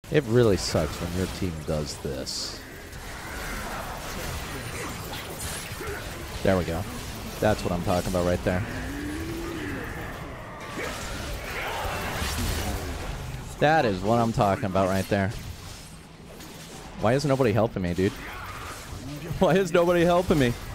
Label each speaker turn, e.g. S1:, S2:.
S1: It really sucks when your team does this. There we go. That's what I'm talking about right there. That is what I'm talking about right there. Why is nobody helping me, dude? Why is nobody helping me?